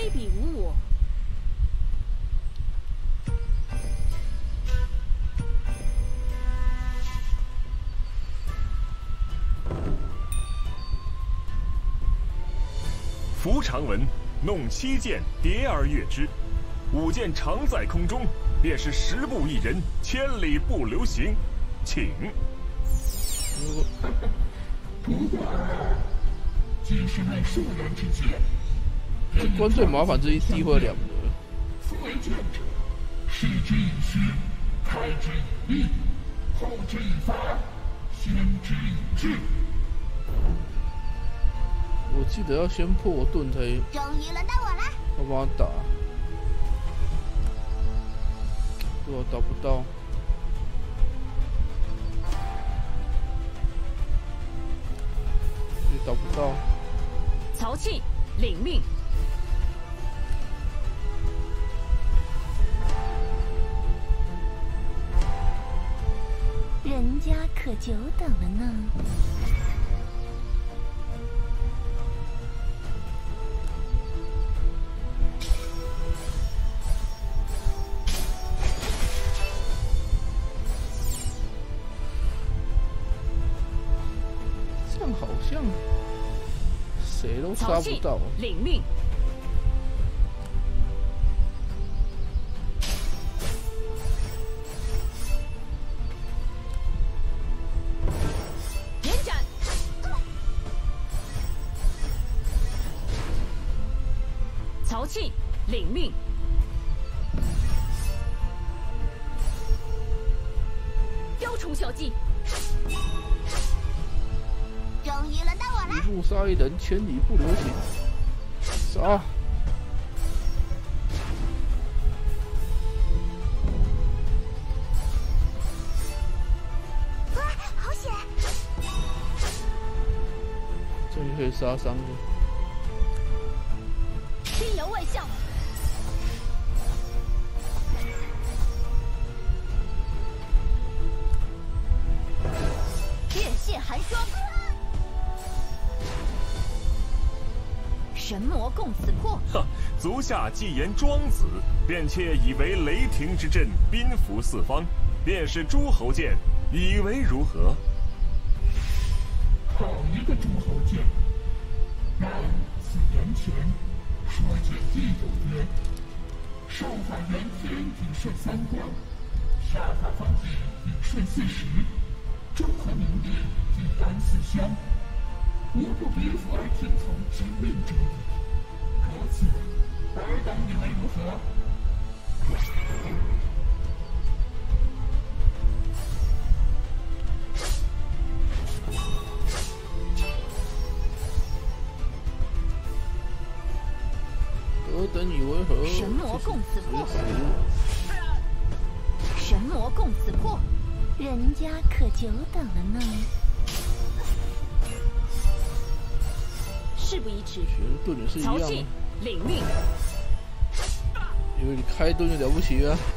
非彼无我。 夫常文，弄七剑，叠而跃之。五剑常在空中，便是10步一人，千里不留行。请。 不过，既是那数人之剑， 这关最麻烦，这一滴会2个。 夫为剑者，视之以虚，开之以利，后之以发，先之以智。 我记得要先破盾才。 终于轮到我了。 我帮他打，我打不到。也打不到。 曹气领命。 人家可久等了呢。 这样好像谁都杀不到。 领命。延展。曹气领命。雕虫小技。 终于轮到我了。 一步杀一人，千里不留行。杀！ 哇，好险！ 终于可以杀伤了。 天摇万象。月泄寒霜。神魔共此破。 哈，足下既言庄子，便窃以为雷霆之阵宾服四方，便是诸侯剑，以为如何？ 好一个诸侯剑！乃此言前，说简亦有曰：上法元天以顺3光，下法方地以顺40，中和明烈以安4乡。无不别服而听从之命者矣。如此，尔等以为如何？ 尔等以为何？ 神魔共此破。神魔共此破。 人家可久等了呢。 事不宜迟。 玄盾也是一样。 曹气领命。 以为你开盾就了不起啊？